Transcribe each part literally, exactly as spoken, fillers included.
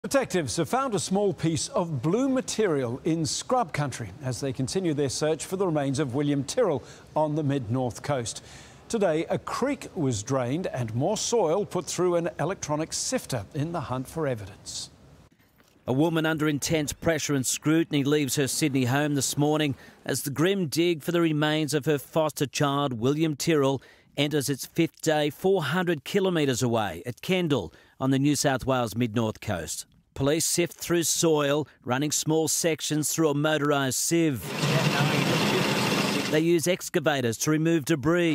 Detectives have found a small piece of blue material in scrub country as they continue their search for the remains of William Tyrrell on the mid-north coast. Today, a creek was drained and more soil put through an electronic sifter in the hunt for evidence. A woman under intense pressure and scrutiny leaves her Sydney home this morning as the grim dig for the remains of her foster child, William Tyrrell, enters its fifth day four hundred kilometres away at Kendall on the New South Wales mid-north coast. Police sift through soil, running small sections through a motorised sieve. They use excavators to remove debris.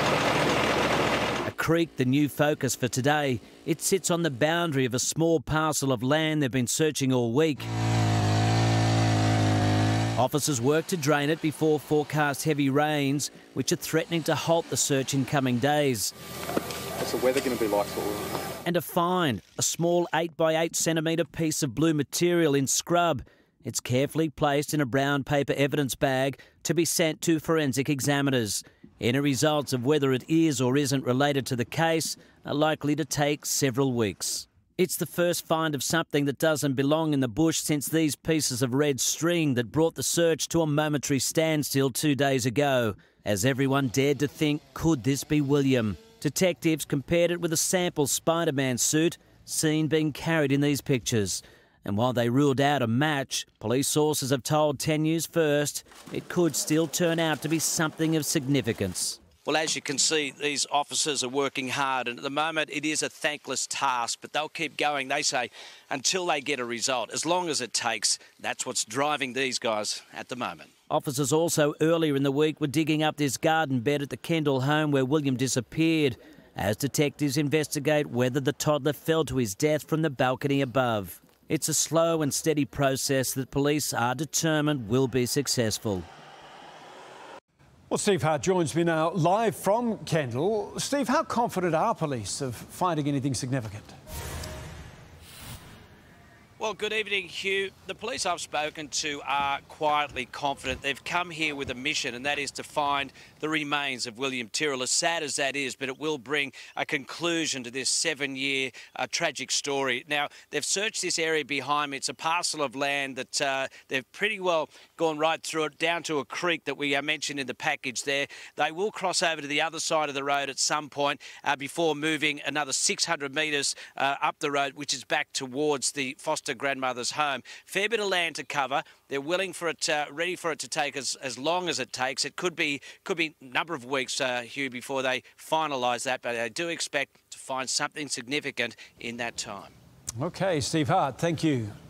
A creek, the new focus for today. It sits on the boundary of a small parcel of land they've been searching all week. Officers work to drain it before forecast heavy rains, which are threatening to halt the search in coming days. What's the weather going to be like for you? And a find, a small eight by eight centimetre piece of blue material in scrub. It's carefully placed in a brown paper evidence bag to be sent to forensic examiners. Any results of whether it is or isn't related to the case are likely to take several weeks. It's the first find of something that doesn't belong in the bush since these pieces of red string that brought the search to a momentary standstill two days ago, as everyone dared to think, could this be William? Detectives compared it with a sample Spider-Man suit seen being carried in these pictures. And while they ruled out a match, police sources have told ten News First it could still turn out to be something of significance. Well, as you can see, these officers are working hard, and at the moment it is a thankless task, but they'll keep going, they say, until they get a result. As long as it takes, that's what's driving these guys at the moment. Officers also earlier in the week were digging up this garden bed at the Kendall home where William disappeared, as detectives investigate whether the toddler fell to his death from the balcony above. It's a slow and steady process that police are determined will be successful. Well, Steve Hart joins me now live from Kendall. Steve, how confident are police of finding anything significant? Well, good evening, Hugh. The police I've spoken to are quietly confident. They've come here with a mission, and that is to find the remains of William Tyrrell. As sad as that is, but it will bring a conclusion to this seven-year uh, tragic story. Now, they've searched this area behind me. It's a parcel of land that uh, they've pretty well gone right through it, down to a creek that we uh, mentioned in the package there. They will cross over to the other side of the road at some point uh, before moving another six hundred metres uh, up the road, which is back towards the foster grandmother's home. Fair bit of land to cover. They're willing for it, uh, ready for it to take as, as long as it takes. It could be could be a number of weeks, uh, Hugh, before they finalise that, but I do expect to find something significant in that time. OK, Steve Hart, thank you.